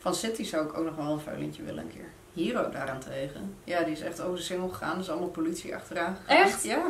Van City zou ik ook nog wel een veulentje willen een keer. Hero daarentegen. Ja, die is echt over de singel gegaan. Dus allemaal politie achteraan gegaan. Echt? Ja.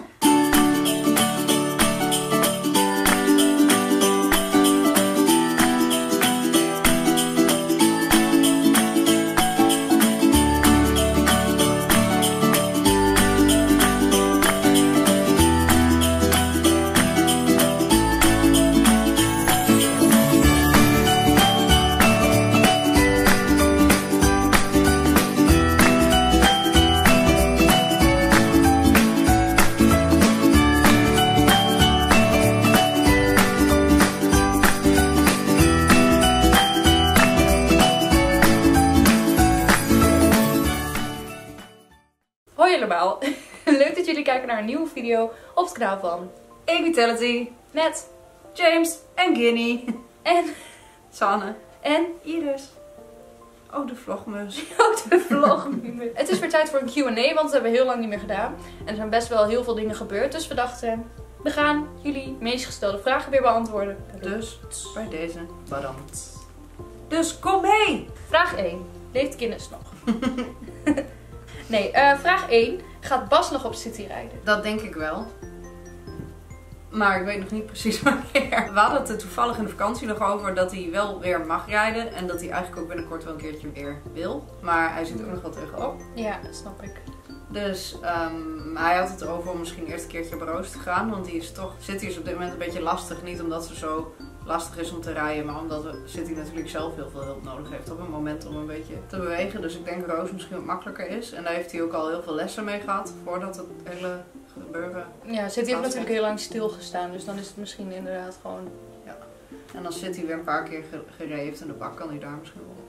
Hoi allemaal, leuk dat jullie kijken naar een nieuwe video op het kanaal van Evitality. Met James en Ginny. en Sanne. en Iris. Oh, de vlogmus. Ook de vlog. Het is weer tijd voor een Q&A, want dat hebben we heel lang niet meer gedaan. En er zijn best wel heel veel dingen gebeurd, dus we dachten, we gaan jullie meest gestelde vragen weer beantwoorden. Dus bij deze bedankt. Dus kom mee! Vraag 1. Leeft Guinness nog? Nee, vraag 1. Gaat Bas nog op City rijden? Dat denk ik wel. Maar ik weet nog niet precies wanneer. We hadden het er toevallig in de vakantie nog over dat hij wel weer mag rijden. En dat hij eigenlijk ook binnenkort wel een keertje weer wil. Maar hij zit ook nog wel tegenop. Ja, dat snap ik. Dus hij had het erover om misschien eerst een keertje op Roos te gaan. Want die is toch, City is op dit moment een beetje lastig. Niet omdat ze zo lastig is om te rijden. Maar omdat City natuurlijk zelf heel veel hulp nodig heeft op een moment om een beetje te bewegen. Dus ik denk Roos misschien wat makkelijker is. En daar heeft hij ook al heel veel lessen mee gehad. Voordat het hele gebeuren. Ja, City heeft natuurlijk heel lang stilgestaan. Dus dan is het misschien inderdaad gewoon... Ja. En als City weer een paar keer gereden heeft in de bak, kan hij daar misschien wel.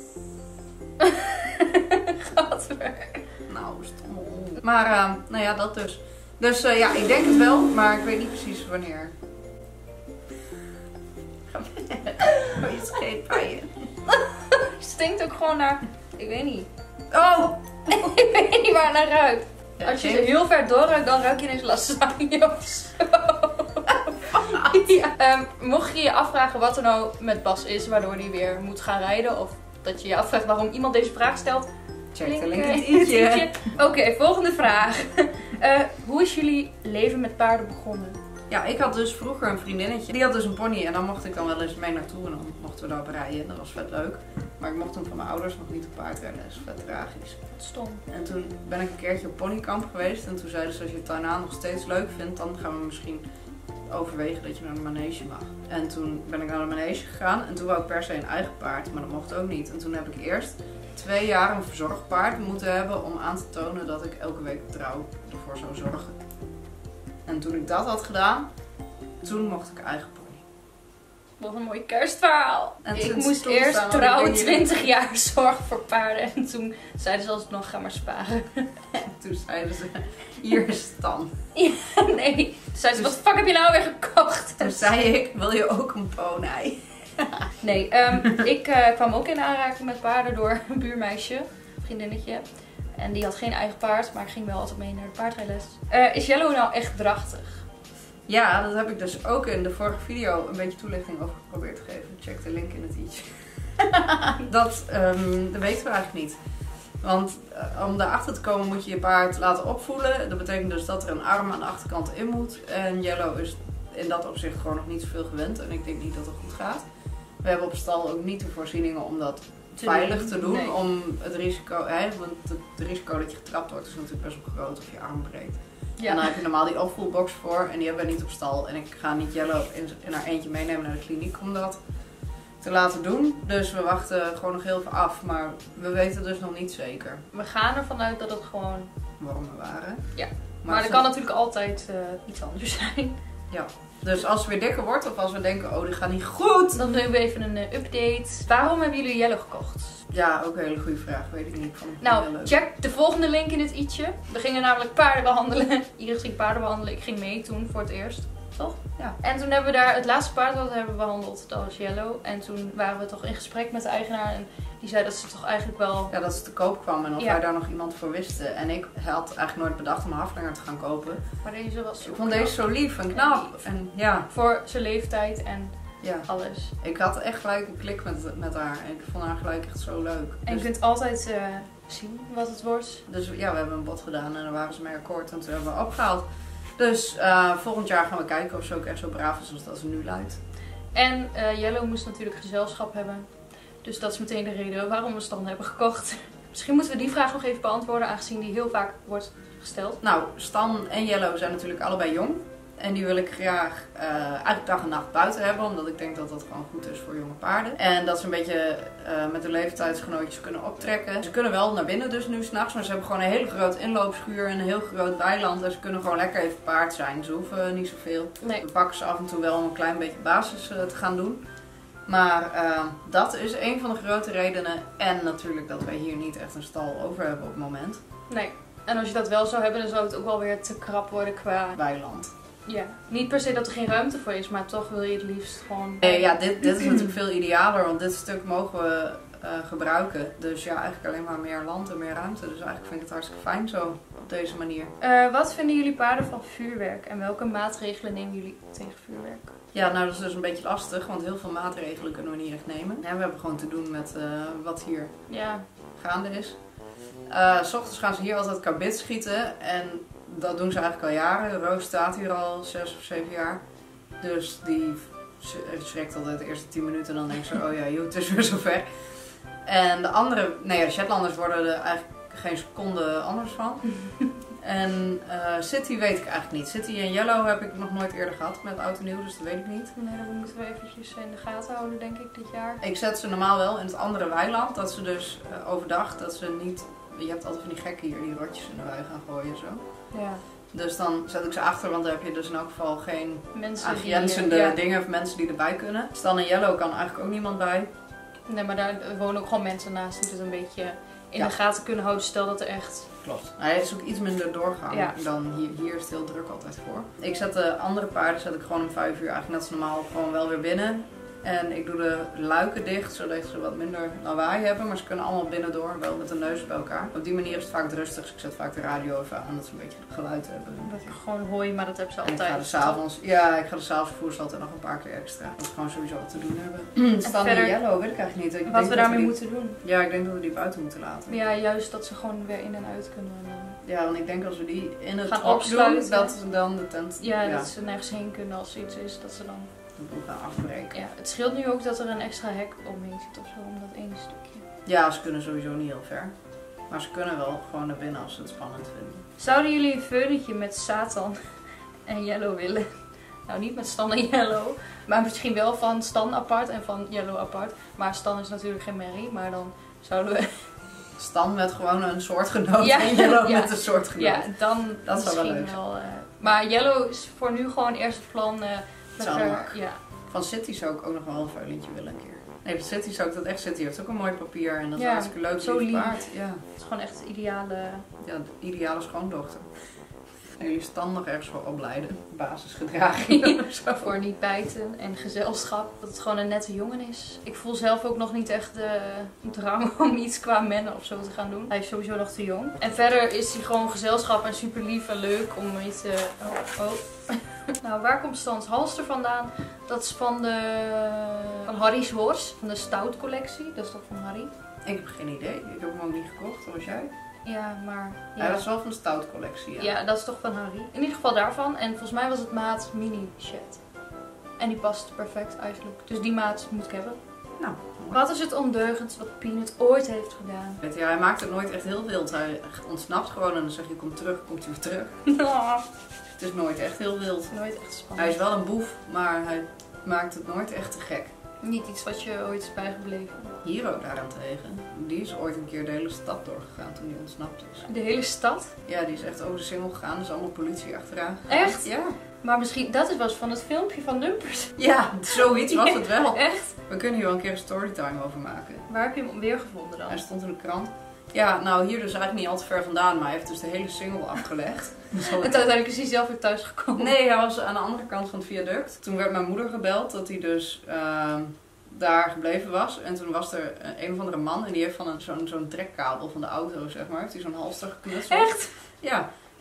Gadver. Nou, stom. Maar nou ja, dat dus. Dus ja, ik denk het wel, maar ik weet niet precies wanneer. Oh, je scheet bij je. Stinkt ook gewoon naar... Ik weet niet. Oh! Ik weet niet waar het naar ruikt. Ja, Als je ze heel ver doorruikt, dan ruik je ineens lasagne of zo. Ja. Mocht je je afvragen wat er nou met Bas is, waardoor hij weer moet gaan rijden. Of dat je je afvraagt waarom iemand deze vraag stelt. Check de link in in het i'tje. Oké, volgende vraag. Hoe is jullie leven met paarden begonnen? Ja, ik had dus vroeger een vriendinnetje. Die had dus een pony en dan mocht ik dan wel eens mee naartoe en dan mochten we daarop rijden. Dat was vet leuk. Maar ik mocht toen van mijn ouders nog niet op paard rijden. Dat is vet tragisch. Stom. En toen ben ik een keertje op ponykamp geweest. En toen zeiden ze, als je het daarna nog steeds leuk vindt, dan gaan we misschien overwegen dat je naar de manege mag. En toen ben ik naar de manege gegaan. En toen wou ik per se een eigen paard, maar dat mocht ook niet. En toen heb ik eerst 2 jaar een verzorgpaard moeten hebben om aan te tonen dat ik elke week trouw ervoor zou zorgen. En toen ik dat had gedaan, toen mocht ik eigen pony. Wat een mooi kerstverhaal. En Ik toen moest stond eerst staan, trouwen ik weet 20 jaar zorgen voor paarden. En toen zeiden ze alsnog, ga maar sparen. En toen zeiden ze, hier is het dan. Ja, nee. Toen zeiden ze, wat fuck heb je nou weer gekocht? Toen zei ik, wil je ook een pony? Nee, ik kwam ook in aanraking met paarden door een buurmeisje, een vriendinnetje. En die had geen eigen paard, maar ik ging wel altijd mee naar de paardrijles. Is Yellow nou echt drachtig? Ja, dat heb ik dus ook in de vorige video een beetje toelichting over geprobeerd te geven. Check de link in het i'tje. Dat weten we eigenlijk niet. Want om daarachter te komen moet je je paard laten opvoelen. Dat betekent dus dat er een arm aan de achterkant in moet. En Yellow is in dat opzicht gewoon nog niet zoveel gewend. En ik denk niet dat het goed gaat. We hebben op stal ook niet de voorzieningen om dat veilig te doen. Nee. Om het risico, want het risico dat je getrapt wordt is natuurlijk best wel groot of je arm breekt. Ja. En dan heb je normaal die opvoelbox voor en die hebben we niet op stal. En ik ga niet Yellow in haar eentje meenemen naar de kliniek om dat te laten doen. Dus we wachten gewoon nog heel veel af, maar we weten dus nog niet zeker We gaan ervan uit dat het gewoon... waarom we waren. Ja. Maar er kan natuurlijk altijd iets anders zijn. Ja. Dus als ze weer dikker wordt of als we denken, oh dit gaat niet goed. Dan doen we even een update. Waarom hebben jullie Yellow gekocht? Ja, ook een hele goede vraag, weet ik niet. Ik vond het Nou, heel leuk. check de volgende link in het i'tje. We gingen namelijk paarden behandelen. Iris ging paarden behandelen. Ik ging mee toen voor het eerst. Toch? Ja. En toen hebben we daar het laatste paard dat we hebben behandeld. Dat was Yellow. En toen waren we toch in gesprek met de eigenaar. En die zei dat ze toch eigenlijk wel... Ja, dat ze te koop kwam en of Ja. wij daar nog iemand voor wisten. En ik had eigenlijk nooit bedacht om een haflanger te gaan kopen. Maar deze was zo Ik vond knap. deze zo lief en knap. En ja, Voor zijn leeftijd. En Ja. Alles. Ik had echt gelijk een klik met haar. En ik vond haar gelijk echt zo leuk. En je kunt altijd zien wat het wordt. Dus ja, we hebben een bod gedaan en daar waren ze mee akkoord. En toen hebben we opgehaald. Dus volgend jaar gaan we kijken of ze ook echt zo braaf is als dat ze nu lijkt. En Yellow moest natuurlijk gezelschap hebben. Dus dat is meteen de reden waarom we Stan hebben gekocht. Misschien moeten we die vraag nog even beantwoorden, aangezien die heel vaak wordt gesteld. Nou, Stan en Yellow zijn natuurlijk allebei jong. En die wil ik graag eigenlijk dag en nacht buiten hebben. Omdat ik denk dat dat gewoon goed is voor jonge paarden. En dat ze een beetje met de leeftijdsgenootjes kunnen optrekken. Ze kunnen wel naar binnen dus nu s'nachts. Maar ze hebben gewoon een hele grote inloopschuur en een heel groot weiland. En ze kunnen gewoon lekker even paard zijn. Ze hoeven niet zoveel. Nee. We pakken ze af en toe wel om een klein beetje basis te gaan doen. Maar dat is een van de grote redenen. En natuurlijk dat wij hier niet echt een stal over hebben op het moment. Nee. En als je dat wel zou hebben, dan zou het ook wel weer te krap worden qua... Weiland. Ja. Niet per se dat er geen ruimte voor is, maar toch wil je het liefst gewoon... Ja, dit is natuurlijk veel idealer, want dit stuk mogen we gebruiken. Dus ja, eigenlijk alleen maar meer land en meer ruimte. Dus eigenlijk vind ik het hartstikke fijn zo, op deze manier. Wat vinden jullie paarden van vuurwerk? En welke maatregelen nemen jullie tegen vuurwerk? Ja, nou dat is dus een beetje lastig, want heel veel maatregelen kunnen we niet echt nemen. Ja, we hebben gewoon te doen met wat hier gaande is. 's ochtends gaan ze hier altijd karbit schieten en dat doen ze eigenlijk al jaren. Roos staat hier al 6 of 7 jaar. Dus die schrikt altijd de eerste 10 minuten en dan denkt ze, oh ja, joh, het is weer zover. En de andere, Shetlanders worden er eigenlijk geen seconde anders van. En City weet ik eigenlijk niet. City en Yellow heb ik nog nooit eerder gehad met oud en nieuw, dus dat weet ik niet. Nee, dat moeten we eventjes in de gaten houden, denk ik, dit jaar. Ik zet ze normaal wel in het andere weiland, dat ze dus overdag, dat ze niet... Je hebt altijd van die gekken hier die rotjes in de wei gaan gooien zo. Ja. Dus dan zet ik ze achter, want dan heb je dus in elk geval geen Mensen aangrenzende dingen of mensen die erbij kunnen. Stan en Yellow kan eigenlijk ook niemand bij. Nee, maar daar wonen ook gewoon mensen naast die het een beetje in de gaten kunnen houden. Stel dat er echt... Klopt. Nou, hij is ook iets minder doorgang dan hier. Hier is het heel druk altijd voor. Ik zet de andere paarden gewoon om 5 uur eigenlijk net als normaal gewoon wel weer binnen. En ik doe de luiken dicht, zodat ze wat minder lawaai hebben. Maar ze kunnen allemaal binnendoor, wel met de neus bij elkaar. Op die manier is het vaak rustig. Dus ik zet vaak de radio even aan, dat ze een beetje geluid hebben. Dat je gewoon hooi, maar dat hebben ze altijd. En ik ga de s'avonds voer ze altijd nog een paar keer extra. Dat we gewoon sowieso wat te doen hebben. Stan en Yellow weet ik eigenlijk niet. Wat we daarmee moeten doen. Ja, ik denk dat we die buiten moeten laten. Ja, juist dat ze gewoon weer in en uit kunnen. Ja, want ik denk als we die in het gaan hok opsluiten, doen, dat ze dan de tent... Ja, dat ze nergens heen kunnen als er iets is, dat ze dan... de boel gaan afbreken. Ja, het scheelt nu ook dat er een extra hek omheen zit of zo, om dat ene stukje. Ja, ze kunnen sowieso niet heel ver. Maar ze kunnen wel gewoon naar binnen als ze het spannend vinden. Zouden jullie een veulentje met Satan en Yellow willen? Nou, niet met Stan en Yellow, maar misschien wel van Stan apart en van Yellow apart. Maar Stan is natuurlijk geen merrie, maar dan zouden we... Stan met gewoon een soortgenoot en Yellow met een soortgenoot. Ja, dan dat zou wel leuk zijn. Maar Yellow is voor nu gewoon eerst het plan... ja. Van City zou ik ook nog wel een veulentje willen een keer. Nee, van City zou ik dat echt... City heeft ook een mooi papier en dat is hartstikke leuk. Zo lief. Paard. Ja. Het is gewoon echt het ideale... Ja, de ideale schoondochter. En jullie Stan nog ergens voor opleiden. Basisgedraging. Voor niet bijten en gezelschap. Dat het gewoon een nette jongen is. Ik voel zelf ook nog niet echt de drang om iets qua mennen of zo te gaan doen. Hij is sowieso nog te jong. En verder is hij gewoon gezelschap en super lief en leuk om mee te... Nou, waar komt Stans halster vandaan? Dat is van Harry's Horse. Van de Stout collectie. Dat is toch van Harry? Ik heb geen idee. Ik heb hem ook niet gekocht. Dat was jij? Ja, maar... Ja. Hij was wel van de Stout collectie, ja. Ja, dat is toch van Harry. In ieder geval daarvan. En volgens mij was het maat mini shed. En die past perfect eigenlijk. Dus die maat moet ik hebben. Nou. Wat is het ondeugendst wat Peanut ooit heeft gedaan? Ja, hij maakt het nooit echt heel wild. Hij ontsnapt gewoon en dan zeg je komt hij weer terug. Het is nooit echt heel wild. Nooit echt spannend. Hij is wel een boef, maar hij maakt het nooit echt te gek. Niet iets wat je ooit is bijgebleven. Hero daarentegen, die is ooit een keer de hele stad doorgegaan toen hij ontsnapt is. De hele stad? Ja, die is echt over de singel gegaan. Er is allemaal politie achteraan. Echt? Ja. Maar misschien, dat was van het filmpje van Dumpers. Ja, zoiets was het wel. Echt? We kunnen hier wel een keer een storytime over maken. Waar heb je hem weer gevonden dan? Hij stond in de krant. Ja, nou hier dus eigenlijk niet al te ver vandaan, maar hij heeft dus de hele single afgelegd. En uiteindelijk is hij zelf weer thuis gekomen. Nee, hij was aan de andere kant van het viaduct. Toen werd mijn moeder gebeld dat hij dus daar gebleven was. En toen was er een of andere man en die heeft van zo'n trekkabel van de auto, zeg maar, heeft hij zo'n halster geknutseld. Echt? Ja.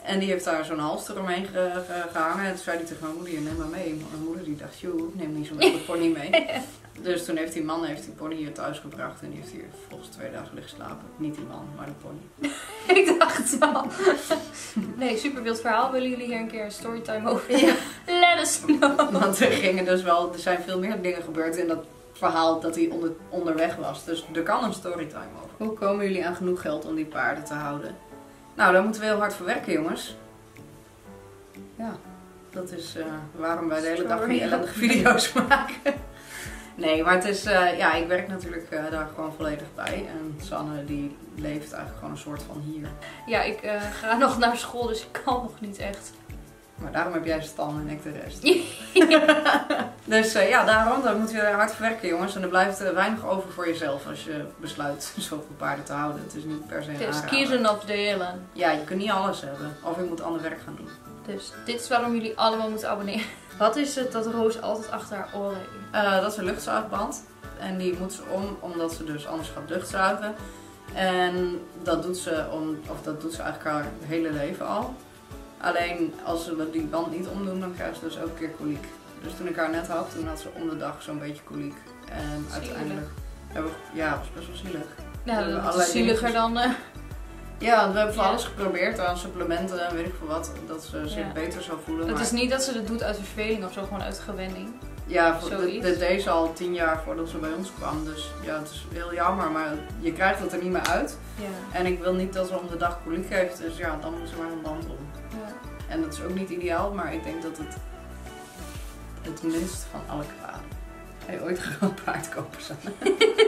En die heeft daar zo'n halster omheen gehangen. En toen zei hij tegen mijn moeder, neem maar mee. Mijn moeder die dacht, joh, ik neem niet zo'n hele pony mee. Dus toen heeft die man die pony hier thuis gebracht. En die heeft hier volgens 2 dagen liggen slapen. Niet die man, maar de pony. Ik dacht het al. Nee, super wild verhaal. Willen jullie hier een keer een storytime over? Ja. Let us know. Want er zijn veel meer dingen gebeurd in dat verhaal dat hij onderweg was. Dus er kan een storytime over. Hoe komen jullie aan genoeg geld om die paarden te houden? Nou, daar moeten we heel hard voor werken, jongens. Ja, dat is waarom wij de hele dag die ellendige video's maken. Nee, maar het is, ik werk natuurlijk daar gewoon volledig bij. En Sanne die leeft eigenlijk gewoon een soort van hier. Ja, ik ga nog naar school, dus ik kan nog niet echt. Maar daarom heb jij Stan en ik de rest. Dus daarom daar moet je hard voor werken, jongens. En er blijft weinig over voor jezelf als je besluit zoveel paarden te houden. Het is niet per se een aanrader. Dus kiezen of delen. Ja, je kunt niet alles hebben. Of je moet ander werk gaan doen. Dus dit is waarom jullie allemaal moeten abonneren. Wat is het dat Roos altijd achter haar oren heeft? Dat is een luchtzuigband. En die moet ze omdat ze dus anders gaat luchtzuigen. En dat doet ze eigenlijk haar hele leven al. Alleen als ze die band niet omdoen, dan krijgt ze dus elke keer koliek. Dus toen ik haar net had, toen had ze om de dag zo'n beetje koliek. En uiteindelijk hebben we, het was best wel zielig. Ja, dat is zieliger dan... Ja, we hebben van alles geprobeerd aan supplementen en weet ik veel wat, dat ze zich beter zou voelen. Het is niet dat ze dat doet uit verveling of zo, gewoon uit gewenning. Ja, dit deed ze al 10 jaar voordat ze bij ons kwam, dus ja, het is heel jammer, maar je krijgt het er niet meer uit. Ja. En ik wil niet dat ze om de dag koliek heeft, dus ja, dan moet ze maar een band om. Ja. En dat is ook niet ideaal, maar ik denk dat het minst van alle kwaden. Ga je ooit gewoon een paard kopen, Sanne?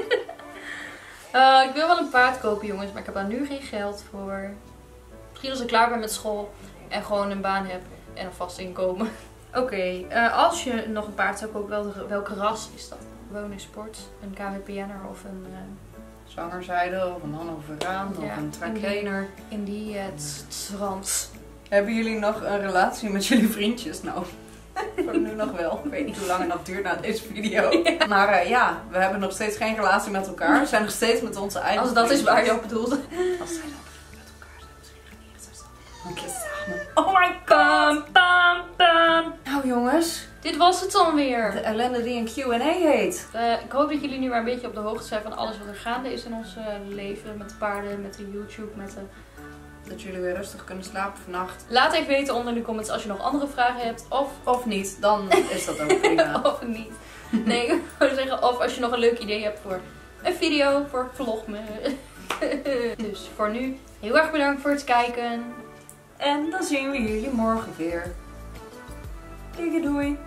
Ik wil wel een paard kopen, jongens, maar ik heb daar nu geen geld voor. Misschien als ik klaar ben met school en gewoon een baan heb en een vast inkomen. Oké, als je nog een paard zou kopen, welke ras is dat? Woningsport, een KWPN'er of een... Zangerzijde of een Hannoveraan of een tracktrainer. In die trans. Hebben jullie nog een relatie met jullie vriendjes? Nou, voor nu nog wel. Ik weet niet hoe lang het nog duurt na deze video. Ja. Maar we hebben nog steeds geen relatie met elkaar. We zijn nog steeds met onze eigen Als dat vriendjes. Is waar je op bedoelt. Als zij dan met elkaar zijn, misschien een keer samen. Oh my god. Bam. Nou jongens. Dit was het dan weer. De ellende die een Q&A heet. Ik hoop dat jullie nu maar een beetje op de hoogte zijn van alles wat er gaande is in ons leven. Met de paarden, met de YouTube, met de... Dat jullie weer rustig kunnen slapen vannacht. Laat even weten onder in de comments als je nog andere vragen hebt. Of niet, dan is dat ook prima. Of niet. Nee, ik zou zeggen, of als je nog een leuk idee hebt voor een video, voor vlogme. Dus voor nu, heel erg bedankt voor het kijken. En dan zien we jullie morgen weer. Doei doei.